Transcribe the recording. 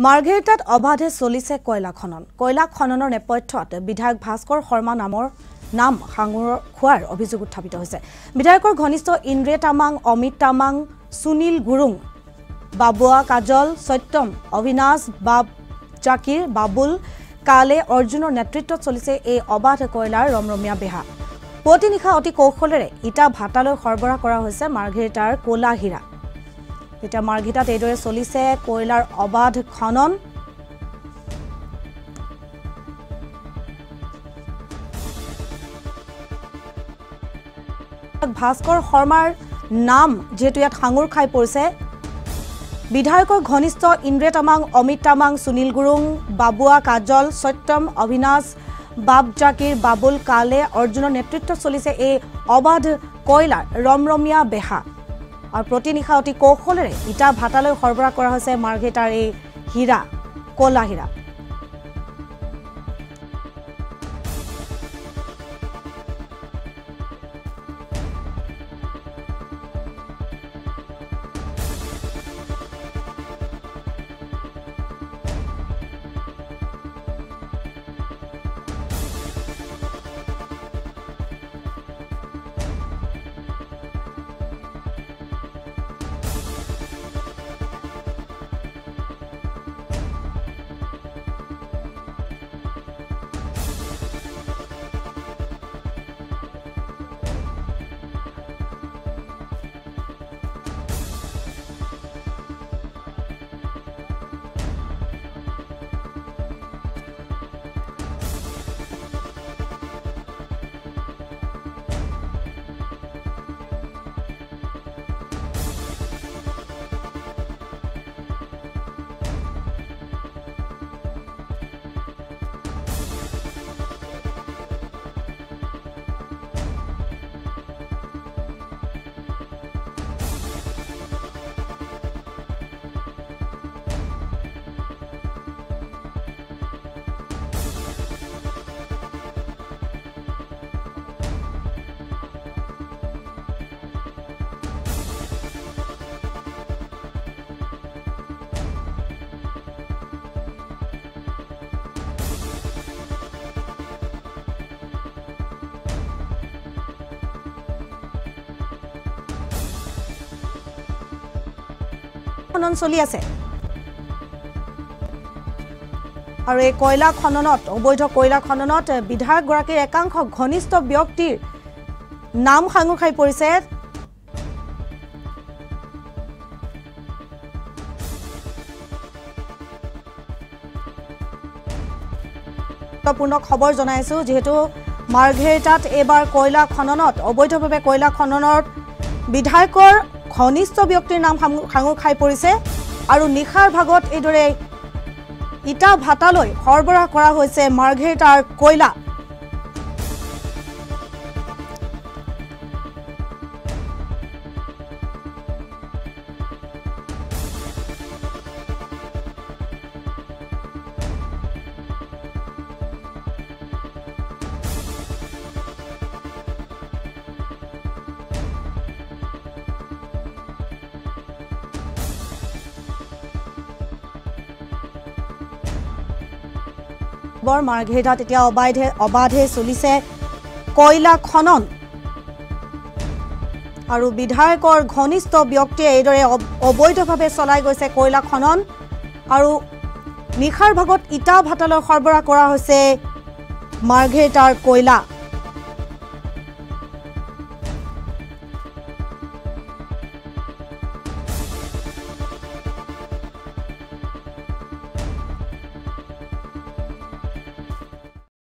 মাৰ্ঘেৰিটাত অবাধে চলিছে কয়লা খনন। কয়লা খননৰ নেপথ্যত বিধায়ক ভাস্কৰ শৰ্মা নাম সাঙুৰ খোৱাৰ অভিযোগ উত্থাপিত হৈছে। বিধায়কৰ ঘনিষ্ঠ ইন্দ্ৰে তামাং, অমিত তামাং, সুনীল গুৰুং, বাবুৱা কাজল, সত্যম, অবিনাশ, বাব জাকিৰ, বাবুল কালে, অৰ্জুনৰ নেতৃত্বত চলিছে এই অবাধ কয়লাৰ ৰমৰমীয়া বেহা। পুৱতি নিশা অতি কৌশলেৰে ইটা ভাটালৈ সৰবৰাহ কৰা হৈছে মাৰ্ঘেৰিটাৰ কলা হীৰা। এতিয়া মাৰ্ঘেৰিটাত এইদৰে চলিছে কয়লাৰ অবাধ খনন। ভাস্কৰ শৰ্মাৰ নাম যেহেতু ইয়াত সাঙুৰ খাই পৰিছে, বিধায়কৰ ঘনিষ্ঠ ইন্দ্ৰে তামাং, অমিত তামাং, সুনীল গুৰুং, বাবুৱা কাজল, সত্যম, অবিনাশ, বাব জাকিৰ, বাবুল কালে, অৰ্জুনৰ নেতৃত্বত চলিছে এই অবাধ কয়লাৰ ৰমৰমীয়া বেহা। আৰু প্ৰতি নিশা অতি কৌশলেৰে ইটা ভাটালৈ সৰবৰাহ কৰা হৈছে মাৰ্ঘেৰিটাৰ এই হীৰা, কলা হীৰা। খনন চলি আছে আৰু এই কয়লা খননত, অবৈধ কয়লা খননত বিধায়কগৰাকীৰ একাংশ ঘনিষ্ঠ ব্যক্তিৰ নাম সাঙুৰ খাই পৰিছে। গুৰুত্বপূৰ্ণ খবৰ জনাইছো, যিহেতু মাৰ্ঘেৰিটাত এইবাৰ কয়লা খননত, অবৈধভাৱে কয়লা খননত বিধায়কৰ ঘনিষ্ঠ ব্যক্তিৰ নাম সাঙুৰ খাই পৰিছে আৰু নিশাৰ ভাগত এইদৰে ইটা ভাটালৈ সৰবৰাহ কৰা হৈছে মাৰ্ঘেৰিটাৰ কয়লা। মাৰ্ঘেৰিটাত এতিয়া অবাধে চলিছে কয়লা খনন আৰু বিধায়কৰ ঘনিষ্ঠ ব্যক্তিয়ে এইদৰে অবৈধভাৱে চলাই গৈছে কয়লা খনন আৰু নিশাৰ ভাগত ইটা ভাটালৈ সৰবৰাহ কৰা হৈছে মাৰ্ঘেৰিটাৰ কয়লা।